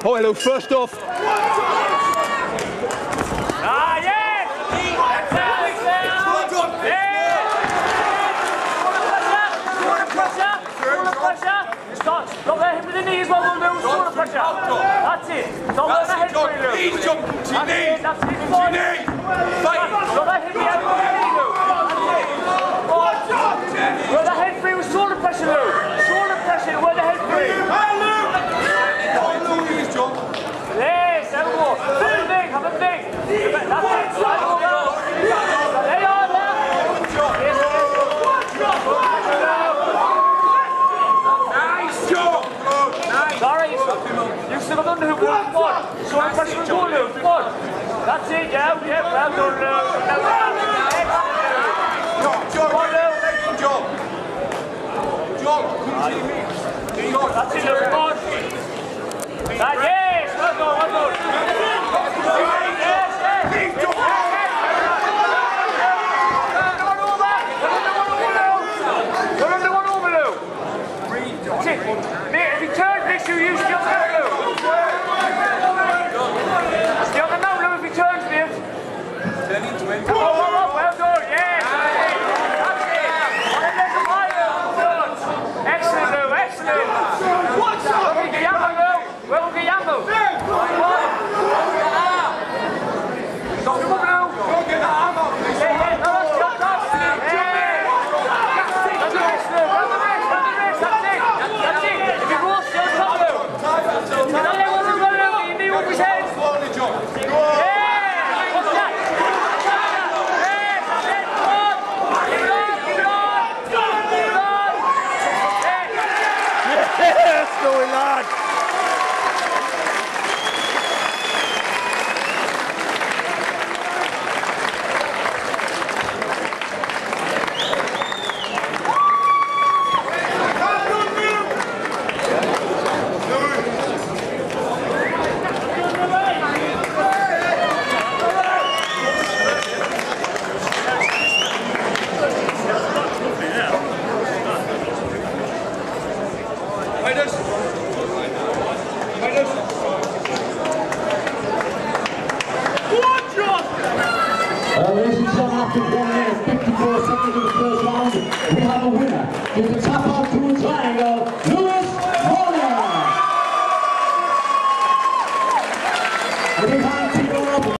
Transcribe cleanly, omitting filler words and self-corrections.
Oh, hello, first off. Ah, yes! Pressure. Stop. Don't let him with the knees while we'll lose. Shoulder pressure. That's it. Don't let the head free, Lou. Knees jump to your knee. That's it. Don't let him be out with the knee, Lou. That's it. Where the head free with shoulder pressure, Lou. Shoulder pressure where the head free. Yes, there we go. Have a big, have a big. That's it. There you are, there. Yes, Nice job. Nice. Sorry, you still got underhook, Lou. Come on. Shoulder pressure with goal, Lou. Come on. That's it, yeah, well done, Lou. That's it, Lou. Come on. Yes, well done, well done. Yes, yes. We're under one over, Lou. That's it. Mate, if you turn this, you use the other now, Lou. That's the other now, Lou, if he turns this. Oh, well done, yes. That's it. On the leg of high, Lou. Well done. Excellent, Lou, excellent. Look at the yammer, Lou. Well, look at yammer. Stop him up, Lou. Go get the arm out. Yeah, no, that's got that. That's the rest, Lou. That's it. That's it. If you go still top, Lou. You don't let one run, Lou. You need one with his head. Slowly jump. Yeah. What's that? Yes, that's it. Come on. Keep it on. Keep it on. Keep it on. Yes, going lad. Ladies and gentlemen, after 1 minute 54 seconds of the first round, we have a winner with the tap out.